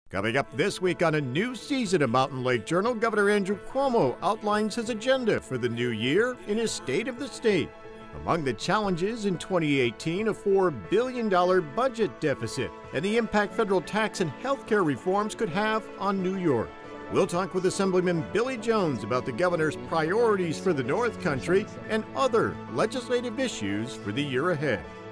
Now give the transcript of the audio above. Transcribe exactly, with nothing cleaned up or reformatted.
Coming up this week on a new season of Mountain Lake Journal, Governor Andrew Cuomo outlines his agenda for the new year in his State of the State. Among the challenges in twenty eighteen, a four billion dollars budget deficit and the impact federal tax and health care reforms could have on New York. We'll talk with Assemblyman Billy Jones about the governor's priorities for the North Country and other legislative issues for the year ahead.